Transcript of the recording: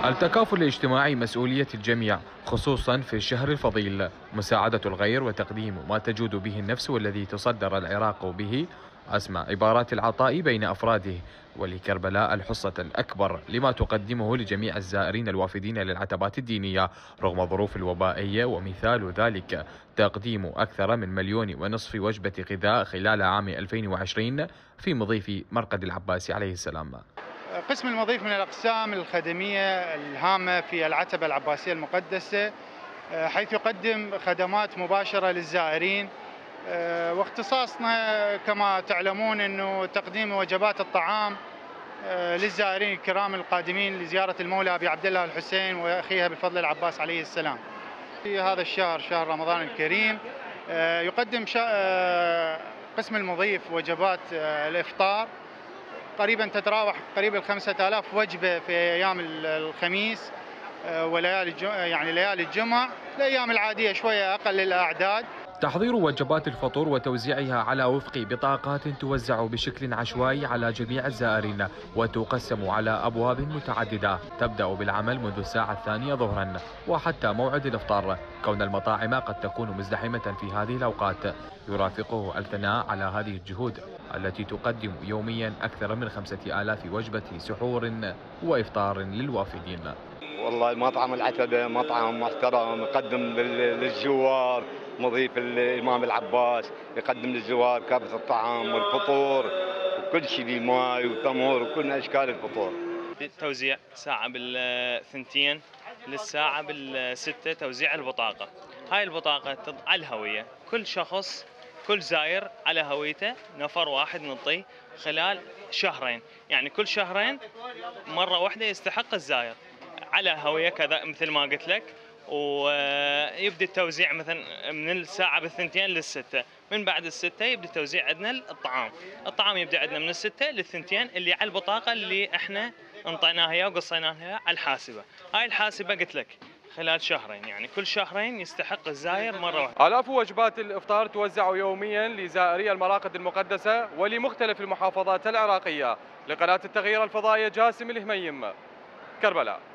التكافل الاجتماعي مسؤولية الجميع، خصوصا في الشهر الفضيل. مساعدة الغير وتقديم ما تجود به النفس والذي تصدر العراق به أسمى عبارات العطاء بين أفراده. ولكربلاء الحصة الأكبر لما تقدمه لجميع الزائرين الوافدين للعتبات الدينية رغم الظروف الوبائية، ومثال ذلك تقديم أكثر من 1.5 مليون وجبة غذاء خلال عام 2020 في مضيف مرقد العباسي عليه السلام. قسم المضيف من الأقسام الخدمية الهامة في العتبة العباسية المقدسة، حيث يقدم خدمات مباشرة للزائرين. واختصاصنا كما تعلمون أنه تقديم وجبات الطعام للزائرين الكرام القادمين لزيارة المولى أبي عبد الله الحسين وأخيها بالفضل العباس عليه السلام. في هذا الشهر، شهر رمضان الكريم، يقدم قسم المضيف وجبات الإفطار قريبا تتراوح قريب 5000 وجبة في أيام الخميس وليالي يعني ليالي الجمعة. الأيام العادية شوية أقل الأعداد. تحضير وجبات الفطور وتوزيعها على وفق بطاقات توزع بشكل عشوائي على جميع الزائرين، وتقسم على أبواب متعددة تبدأ بالعمل منذ الساعة 2 ظهرا وحتى موعد الإفطار. كون المطاعم قد تكون مزدحمة في هذه الأوقات يرافقه الثناء على هذه الجهود التي تقدم يوميا أكثر من 5000 وجبة سحور وإفطار للوافدين. والله مطعم العتبة مطعم محترم يقدم للزوار، مضيف الإمام العباس يقدم للزوار كافة الطعام والفطور وكل شيء، ماي وتمر وكل أشكال الفطور. توزيع ساعة بالثنتين للساعة بالستة توزيع البطاقة. هاي البطاقة على الهوية، كل شخص كل زاير على هويته نفر واحد نعطيه خلال شهرين، يعني كل شهرين مرة واحدة يستحق الزاير على هوية كذا مثل ما قلت لك. ويبدأ التوزيع مثلا من الساعة بالثنتين للستة، من بعد الستة يبدأ التوزيع عندنا الطعام يبدأ عندنا من الستة للثنتين اللي على البطاقة اللي احنا انطيناها اياها وقصيناها على الحاسبة. هاي الحاسبة قلت لك خلال شهرين، يعني كل شهرين يستحق الزاير مرة واحدة. آلاف وجبات الإفطار توزع يوميا لزائري المراقد المقدسة ولمختلف المحافظات العراقية. لقناة التغيير الفضائية، جاسم الهميم، كربلاء.